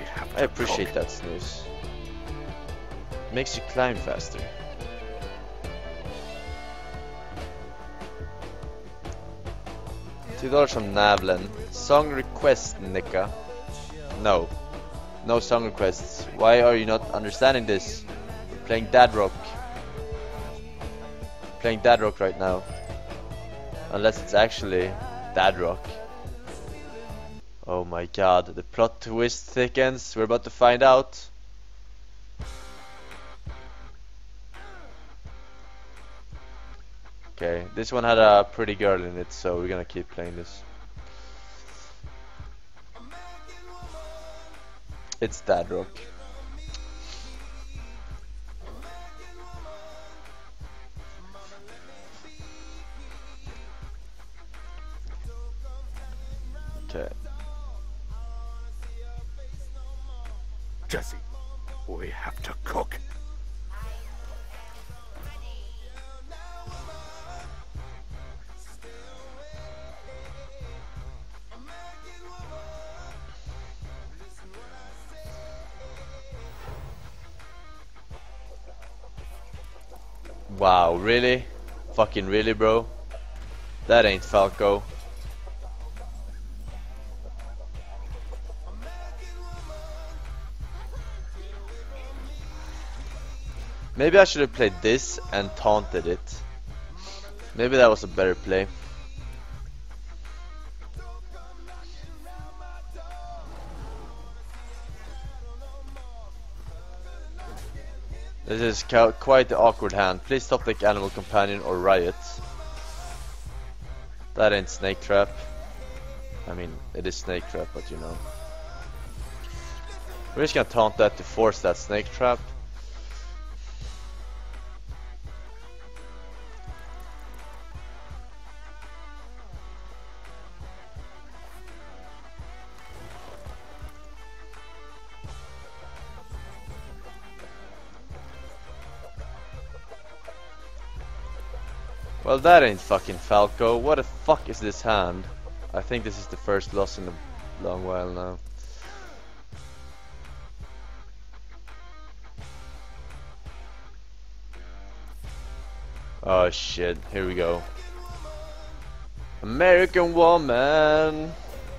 I appreciate that, Snooze. Makes you climb faster. $2 from Navlen. Song request, Nika. No. No song requests. Why are you not understanding this? We're playing Dad Rock. Playing Dad Rock right now. Unless it's actually Dad Rock. Oh my god, the plot twist thickens. We're about to find out. Okay, this one had a pretty girl in it, so we're gonna keep playing this. It's Dad Rock. Okay. Jesse, we have to cook. Wow, really? Fucking really, bro? That ain't Falco. Maybe I should have played this and taunted it. Maybe that was a better play. This is quite the awkward hand. Please stop like Animal Companion or Riot. That ain't Snake Trap. I mean, it is Snake Trap, but you know. We're just gonna taunt that to force that Snake Trap. Well, that ain't fucking Falco. What the fuck is this hand? I think this is the first loss in a long while now. Oh shit, here we go. American Woman!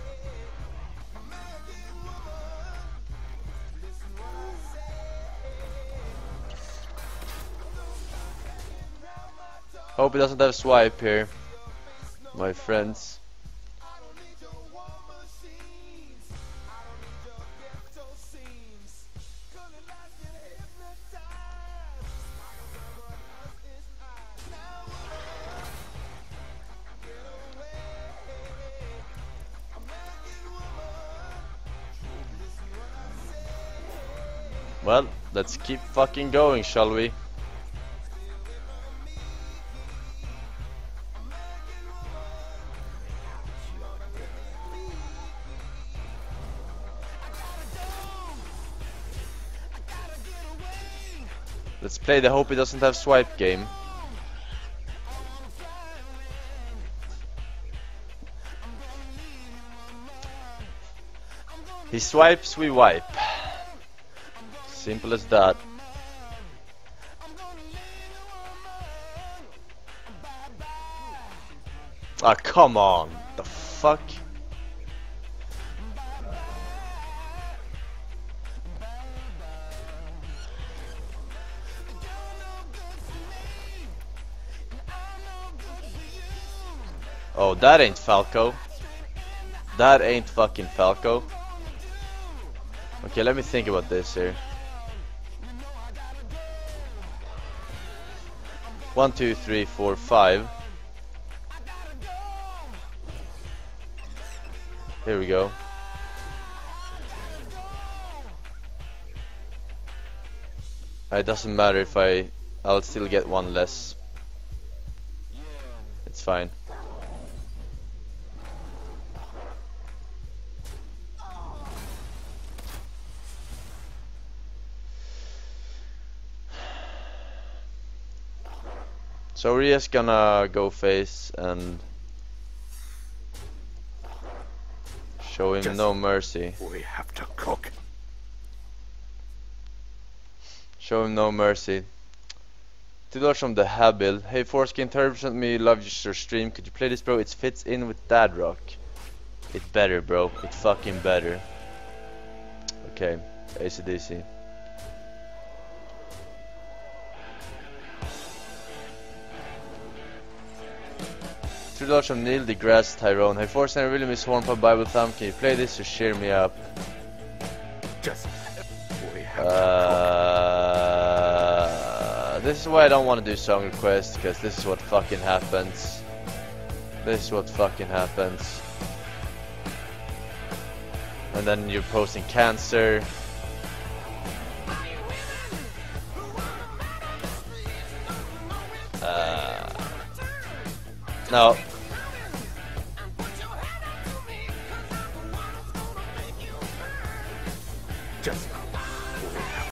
Hope it doesn't have swipe here, my friends. Well, let's keep fucking going, shall we? Let's play the hope he doesn't have swipe game. He swipes, we wipe. Simple as that. Ah, come on. The fuck? Oh, that ain't Falco. That ain't fucking Falco. Okay, let me think about this here. 1, 2, 3, 4, 5. Here we go. It doesn't matter if I'll still get one less. It's fine. So we're just gonna go face and show him no mercy. We have to cook. Show him no mercy. $2 from the Habil. Hey Foreskin, 30% me love your stream. Could you play this, bro? It fits in with Dad Rock. It better, bro. It fucking better. Okay, AC/DC. $3 from Neil deGrasse Tyrone. Hey Forsen, I really miss Hornpub Bible Thumb. Can you play this to cheer me up? Just we have to This is why I don't want to do song requests, because this is what fucking happens. This is what fucking happens. And then you're posting cancer. No. just